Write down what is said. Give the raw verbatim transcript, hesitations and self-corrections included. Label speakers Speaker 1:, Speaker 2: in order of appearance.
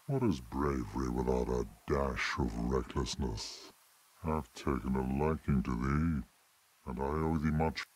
Speaker 1: What is bravery without a dash of recklessness? I've taken a liking to thee, and I owe thee much